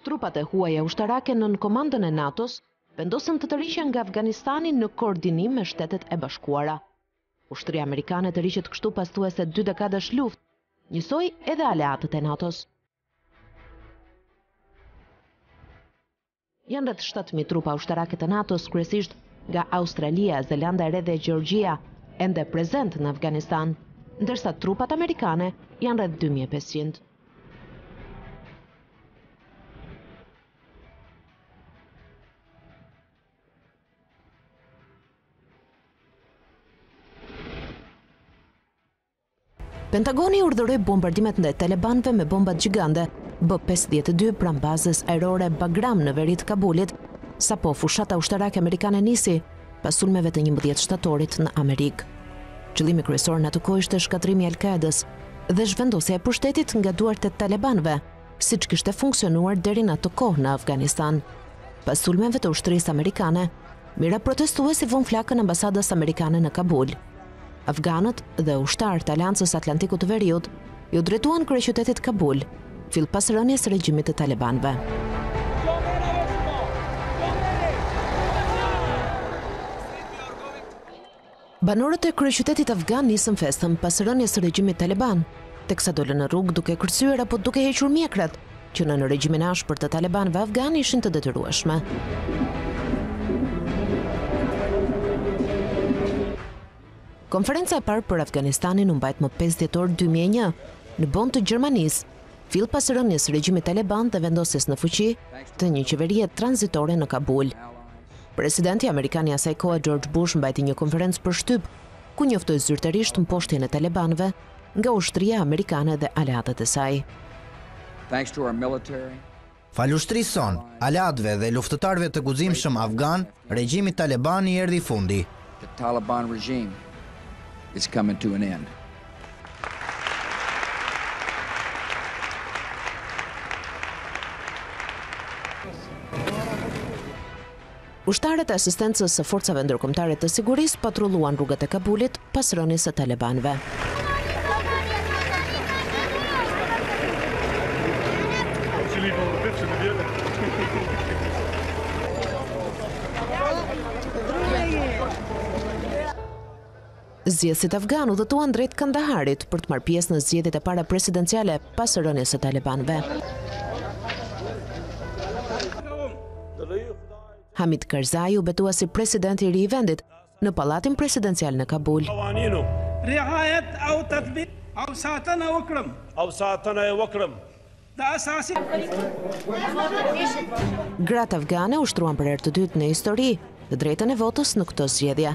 Trupat e huaja ushtarake nën komandën e NATO-s vendosën të tërhiqen nga Afganistani në koordinim me Shtetet e Bashkuara. Ushtria amerikane tërhiqet kështu pas thuajse 2 dekadash luftë, njësoj edhe aleatët e NATO-s. Janë rreth 7.000 trupa ushtarake të NATO-s, kryesisht nga Australia, Zelanda e Re dhe Gjeorgjia, ende prezent në Afganistan, ndërsa trupat amerikane janë rreth 2.500. Pentagoni urdhëroi bombardimet ndaj talibanëve me bomba gjigande B-52 pranë bazës ajrore Bagram në veri të Kabulit, sapo fushata ushtarake amerikane nisi pas sulmeve të 11 shtatorit në Amerikë. Qëllimi kryesor në atë kohë ishte shkatrimi i Al-Qaedës dhe zhvendosja e pushtetit nga duart e talibanëve, siç kishte funksionuar deri në atë kohë në Afganistan. Pas sulmeve të ushtrisë amerikane, mira protestuesi vënë flakën ambasadës amerikane në Kabul. Afganët dhe ushtarët të Aleancës Atlantikut të Veriut ju drejtuan kryeqytetit Kabul, fill pas rënies së regjimit të talibanëve. Banorët e kryeqytetit afgan nisën festën pas rënies së regjimit taliban, teksa dolën në rrugë duke kërcyer apo duke hequr mjekrat, që në regjimin e ashpër të talibanëve afgan ishin të detyrueshme. Konferenca e parë për Afganistanin u mbajt më 5 dhjetor 2001 në Bonn të Gjermanisë, fill pas rënies së regjimit taliban dhe vendosjes në fuqi të një qeverie tranzitore në Kabul. Presidenti amerikan i asaj kohe George Bush mbajti një konferencë për shtyp, ku njoftoi zyrtarisht mposhtjen e talibanëve nga ushtria amerikane dhe aleatët e saj. Fal ushtrisë son, aleatëve dhe luftëtarëve të guximshëm afgan, regjimi taliban i erdhi fundi. The Taliban regime is coming to an end. Ushtarët e asistencës së forcave ndërkombëtare të sigurisë patrulluan rrugët e Kabulit pas rënies së talibanëve. Zgjedhësit afgan udhëtuan drejt Kandaharit për të marrë pjesë në zgjedhjet e para presidenciale pas rënies së talibanëve. Hamid Karzai u betua si presidenti i ri i vendit në pallatin presidencial në Kabul. Gratë afgane ushtruan për herë të dytë në histori të drejtën e votës në këtë zgjedhje.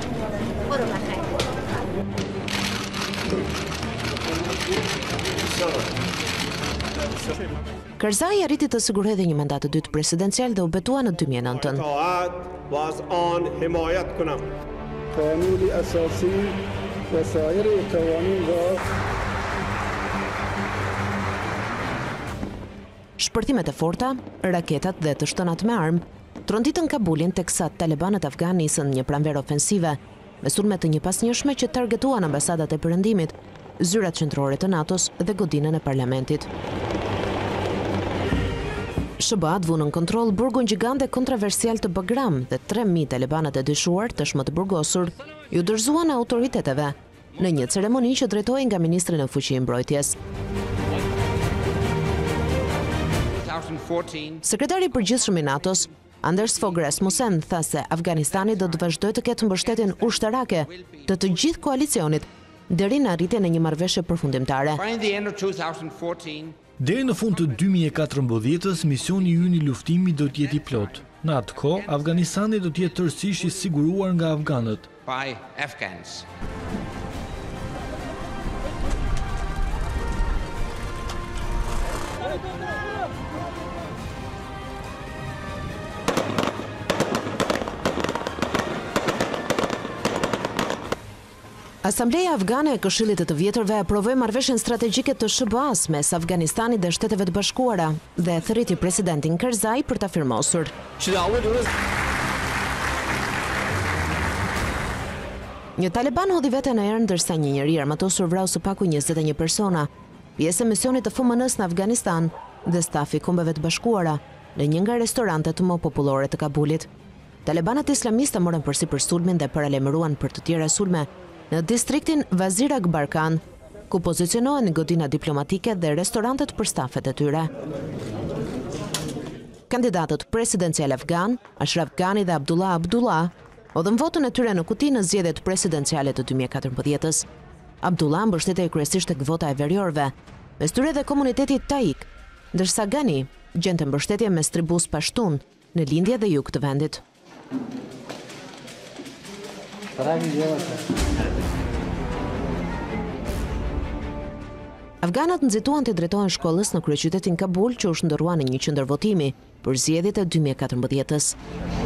Karzai arriti të sigurojë edhe një mandat të dytë presidencial dhe u betua në 2009. Shpërtimet e forta, raketat dhe të shtënat me armë tronditën Kabulin teksa talibanët afgan nisën një pranverë ofensive me sulme të njëpasnjëshme që targetuan ambasadat e Perëndimit, zyrat qendrore të NATO-s dhe godinën e parlamentit. SBA vu në kontroll burgun gjigande kontroversial të Bagram dhe 3.000 talibanët e dyshuar tashmë të burgosur ju dorëzuan autoriteteve në një ceremoni që drejtohej nga ministri në fuqi i mbrojtjes. Sekretari i përgjithshëm i NATO-s, Anders Fogh Rasmussen, tha se Afganistani do të vazhdojë të ketë mbështetjen ushtarake të të gjithë koalicionit deri në arritjen e një marrëveshje përfundimtare. Deri në fund të 2014-s, misioni ynë i luftimit do të jetë i plot. Në atë kohë, Afganistani do të jetë tërësisht i siguruar nga afganët. Asambleja Afgane e Këshillit të Vjetërve aprovoi marrëveshjen strategjike të SBA-s mes Afganistanit dhe Shteteve të Bashkuara dhe e thërriti presidentin Karzai për ta firmosur. Një taliban hodhi veten në erë ndërsa një njeri armatosur vrau së paku 21 persona. Pjesë e misionit të FMN-s në Afganistan dhe stafi Kombeve të Bashkuara në një nga restorantet më popullore të Kabulit. Talibanët islamiste morën përsipër sulmin dhe paralajmëruan për të tjera sulme në distriktin Wazir Akbar Khan, ku pozicionohen godina diplomatike dhe restorantet për stafet e tyre. Kandidatët presidencial afgan, Ashraf Ghani dhe Abdullah Abdullah, odhën votën e tyre në kuti në zgjedhjet presidenciale të 2014-s. Abdullah mbështetej kryesisht tek vota e veriorëve, mes tyre dhe komunitetit taik, ndërsa Ghani gjente mbështetje mes tribus pashtun në lindje dhe jug të vendit. Afganët nxituan të drejtohen shkollës në kryeqytetin Kabul, që u shndërrua në një qendër votimi për zgjedhjet e 2014-s.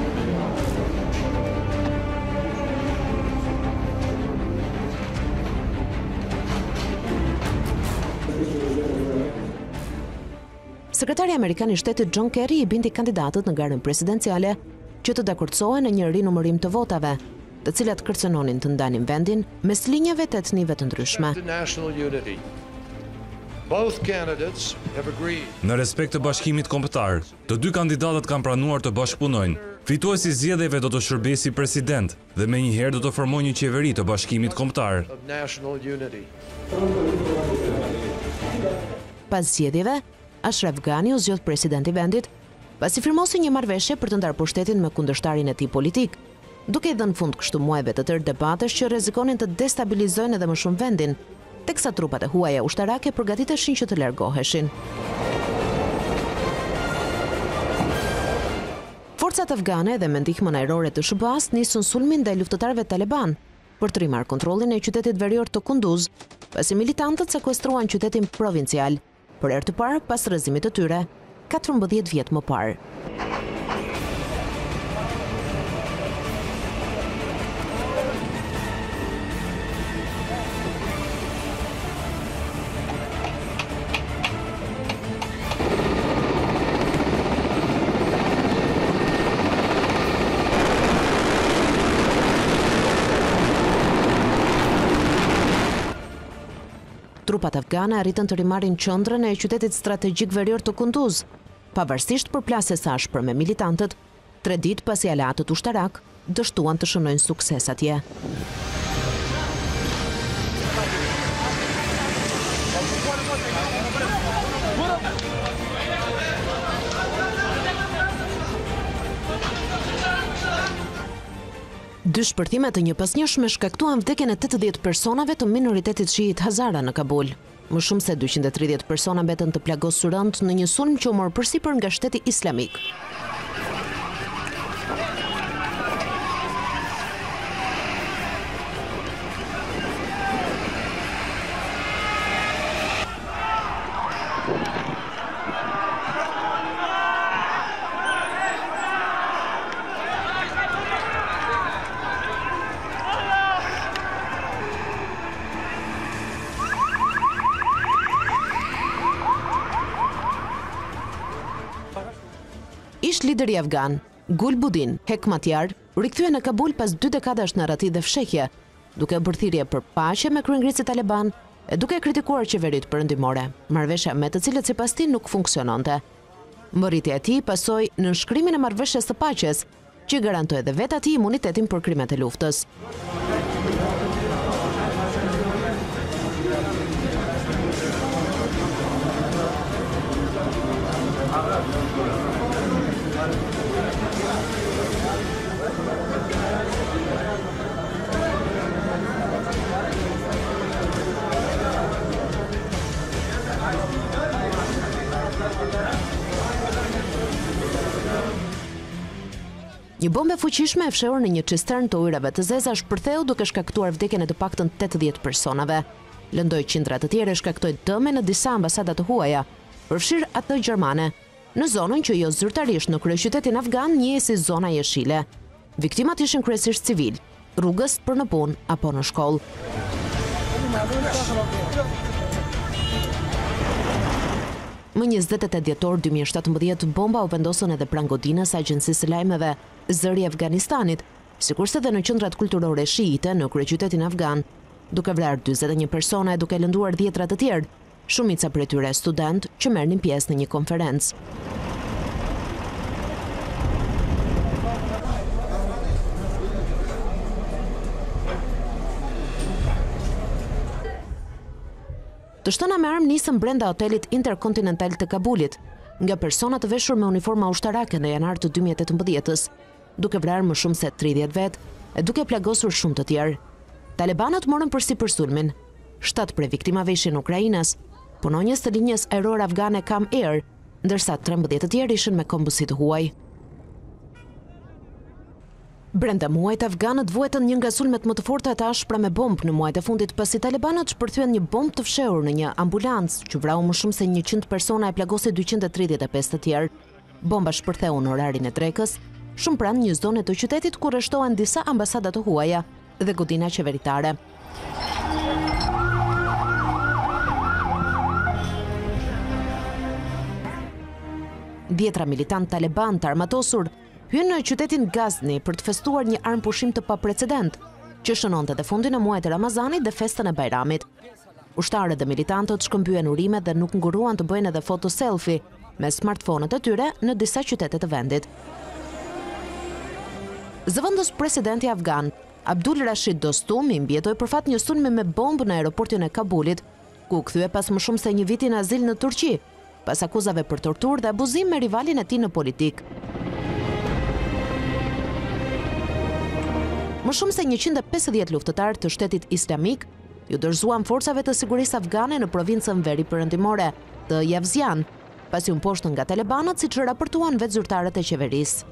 Sekretari Amerikan i Shtetit John Kerry i bindi kandidatët në garën presidenciale që të dakordsohen në një rinumërim të votave, të cilat kërcënonin të ndanin vendin mes linjave të etnive të ndryshme. Në respekt të bashkimit kombëtar, të dy kandidatët kanë pranuar të bashkëpunojnë. Fituesi i zgjedhjeve do të shërbejë si president dhe menjëherë do të formojë një qeveri të bashkimit kombëtar. Pas zgjedhjeve, Ashraf Ghani u zgjodh presidenti i vendit, pasi firmosi një marrëveshje për të ndarë pushtetin me kundërshtarin e tij politik, duke i dhënë fund kështu muajve të tërë debatesh që rrezikonin të destabilizojnë edhe më shumë vendin, teksa trupat e huaja ushtarake përgatiteshin që të largoheshin. Forcat afgane dhe me ndihmën ajrore të SBA-s nisën sulmin ndaj luftëtarëve taliban për të rimarrë kontrollin e qytetit verior të Kunduz, pasi militantët sekuestruan qytetin provincial për herë të parë pas rrëzimit të tyre 14 vjet më parë. Trupat afgane arritën të rimarrin qendrën e qytetit strategjik verior të Kunduz, pavarësisht përplasjes së ashpër me militantët, 3 ditë pasi aleatët ushtarak dështuan të shënojnë sukses atje. Dy shpërthime të njëpasnjëshme shkaktuan vdekjen e 80 personave të minoritetit shiit Hazara në Kabul. Më shumë se 230 persona mbetën të plagosur rënd në një sulm që u mor përsipër nga Shteti Islamik. Ish lideri afgan, Gulbuddin Hekmatyar, rikthye në Kabul pas 2 dekadash narrati dhe fshehje, duke bërë thirrje për paqe me kryengrisit taliban e duke kritikuar qeveritë perëndimore, marrëveshja me të cilët sipas tij nuk funksiononte. Mbërritja e tij pasoi në nënshkrimin e marrëveshjes së paqes, që garantoi edhe vetë atij imunitetin për krimet e luftës. Një bombe fuqishme e fshehur në një cistern të ujrave të zeza shpërtheu duke shkaktuar vdekjen e të paktën 80 personave. Lëndoi qindra të tjera, shkaktoi dëme në disa ambasada të huaja, përfshirë atë gjermane, në zonën që jo zyrtarisht në kryeqytetin afgan njihet si zona jeshile. Viktimat ishin kryesisht civil, rrugës për në punë apo në shkollë. Më 28 dhjetor 2017 bomba u vendosën edhe pranë godinës së agjencisë së lajmeve Zëri i Afganistanit, sikurse edhe në qendrat kulturore shiite në kryeqytetin afgan, duke vrarë 41 persona e duke lënduar dhjetra të tjerë, Shumica prej tyre student që merrnin pjesë në një konferencë. Të shtëna me armë nisën brenda hotelit Intercontinental të Kabulit, nga persona të veshur me uniforma ushtarake në janar të 2018-s, duke vrarë më shumë se 30 vet e duke plagosur shumë të tjerë. Talibanët morën përsipër sulmin. 7 prej viktimave ishin ukrainas, punonjës të linjës ajrore afgane Kam Air, ndërsa 13 të tjerë ishin me kombusi të huaj. Brenda muajt afganët vuajtën një nga sulmet më të forta të ashpra me bombë në muajt e fundit pasi talibanët shpërthyen një bombë të fshehur në një ambulancë që vrau më shumë se 100 persona e plagosi 235 të tjerë. Bomba shpërtheu në orarin e drekës, shumë pranë një zone të qytetit ku rreshtohen disa ambasada të huaja dhe godina qeveritare. Dhjetra militant taliban të armatosur hynë në qytetin Ghazni për të festuar një armë pushim të paprecedent, që shënonte dhe fundin e muajit të Ramazanit dhe festën e Bajramit. Ushtarët dhe militantët shkëmbyen urimet dhe nuk nguruan të bëjnë edhe foto selfie me smartphone-et e tyre në disa qytete të vendit. Zëvendës presidenti afgan, Abdul Rashid Dostum, i mbjetoi për fat një sulmi me bombë në aeroportin e Kabulit, ku u kthye pas më shumë se një viti në azil në Turqi, pas akuzave për torturë dhe abuzim me rivalin e tij në politikë. Më shumë se 150 luftëtarë të shtetit islamik ju dorëzuan forcave të sigurisë afgane në provincën veri perëndimore të Javzian, pasi u mposhtën nga talibanët, siç raportuan vetë zyrtarët e qeverisë.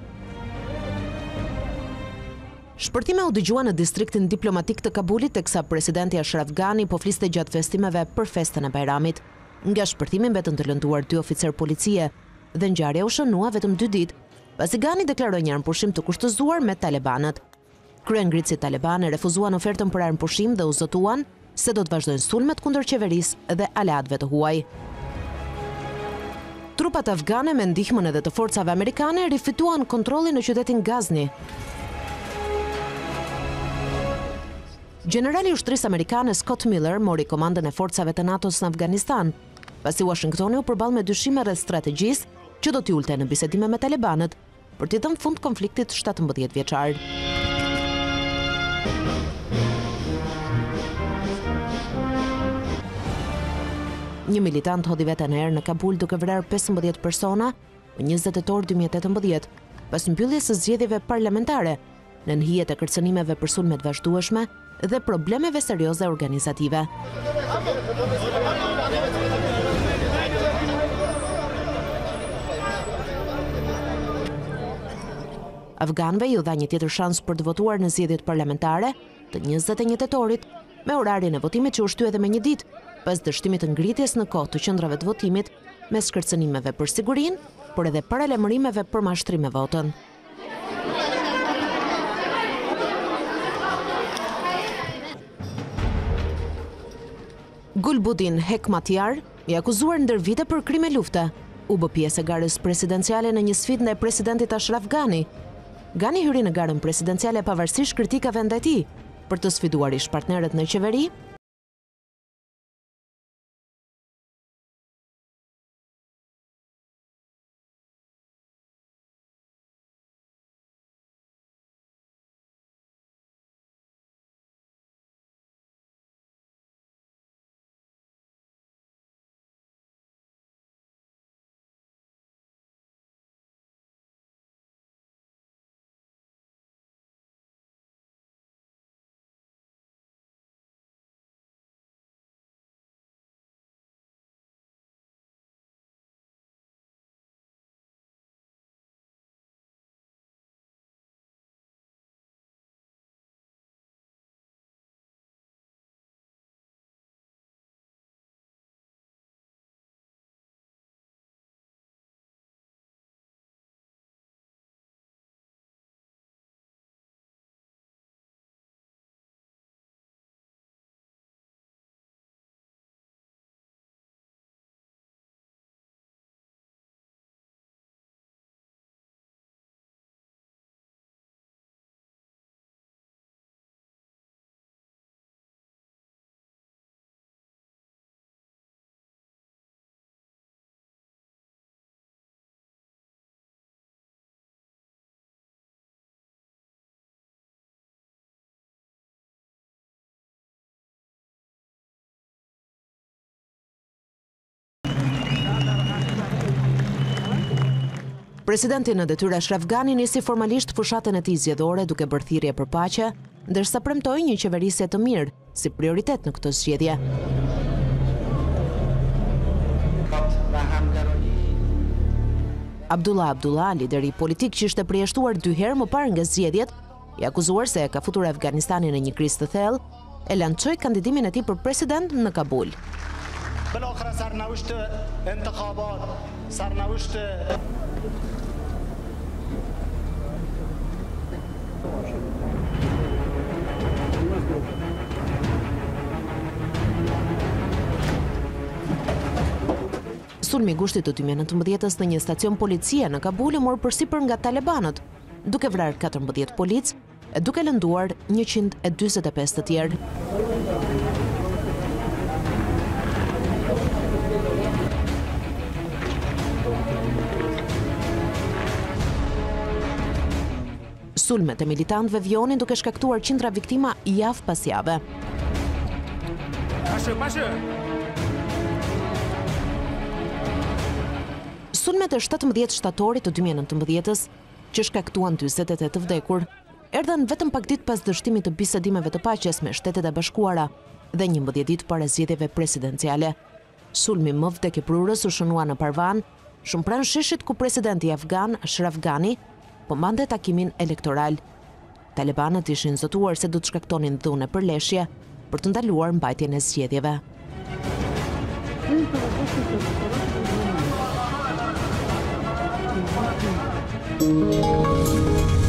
Shpërtime u dëgjua në distriktin diplomatik të Kabulit, teksa presidenti Ashraf Ghani po fliste gjatë festimeve për festën e Bajramit. Nga shpërtimi mbetën të lënduar 2 oficer policie dhe ngjarja u shënua vetëm 2 ditë, pasi Ghani deklaroi një armpushim të kushtëzuar me talibanët. Kryengritësit talibane refuzuan ofertën për armpushim dhe u zotuan se do të vazhdojnë sulmet kundër qeverisë dhe aleatëve të huaj. Trupat afgane me ndihmën edhe të forcave amerikane rifituan kontrollin në qytetin Ghazni. Generali i ushtrisë amerikane Scott Miller mori komandën e forcave të NATO-s në Afganistan, pasi Washingtoni u përball me dyshime rreth strategjisë që do t'i ulte në bisedime me talibanët për t'i dhënë fund konfliktit 17 vjeçar. Një militant hodhi veten erë në Kabul duke vrarë 15 persona në 20 tetor 2018, pas mbylljes së zgjedhjeve parlamentare, në hijet e kërcënimeve për sulmet vazhdueshme dhe problemeve serioze organizative. Afganëve ju dha një tjetër shans për të votuar në zgjedhjet parlamentare të 21 tetorit, me orarin e votimit që u shtye edhe me një ditë, pas dështimit të ngritjes në kohë të qendrave të votimit, mes kërcënimeve për sigurinë, por edhe paralajmërimeve për mashtrim me votën. Gulbuddin Hekmatyar, i akuzuar ndër vite për krime lufte, u bë pjesë e garës presidenciale në një sfidë ndaj presidentit Ashraf Ghani. Ghani hyri në garën presidenciale pavarësisht kritikave ndaj tij për të sfiduar ish partnerët në qeveri Presidenti në detyrë Ashraf Ghani nisi formalisht fushatën e tij zgjedhore duke bërë thirrje për paqe, ndërsa premtoi një qeverisje të mirë si prioritet në këtë zgjedhje. Abdullah, lideri politik që ishte përjashtuar 2 herë më parë nga zgjedhjet, i akuzuar se ka futur Afganistanin në një krizë të thellë, e lançoi kandidimin e tij për president në Kabul. Sulmi i gushtit të 2019 në një stacion policie në Kabul u mor përsipër nga talibanët, duke vrarë 14 policë e duke lënduar 145 të tjerë. Sulmet e militantëve vjonin duke shkaktuar qindra viktima javë pas jave. Sulmet e 17 shtatorit të 2019-s, që shkaktuan 48 të vdekur, erdhën vetëm pak ditë pas dështimit të bisedimeve të paqes me Shtetet e Bashkuara dhe 11 ditë para zgjedhjeve presidenciale. Sulmi më vdekjeprurës u shënua në Parvan, shumë pranë sheshit ku presidenti afgan Ashraf Ghani po mbante takimin elektoral. Talibanët ishin zotuar se do të shkaktonin dhune për leshje për të ndaluar mbajtjen e zgjedhjeve. Thank you.